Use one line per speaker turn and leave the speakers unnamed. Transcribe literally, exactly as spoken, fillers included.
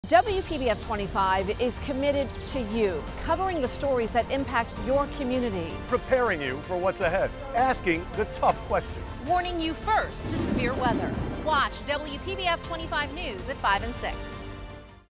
W P B F twenty-five is committed to you, covering the stories that impact your community.
Preparing you for what's ahead, asking the tough questions.
Warning you first to severe weather. Watch W P B F twenty-five News at five and six.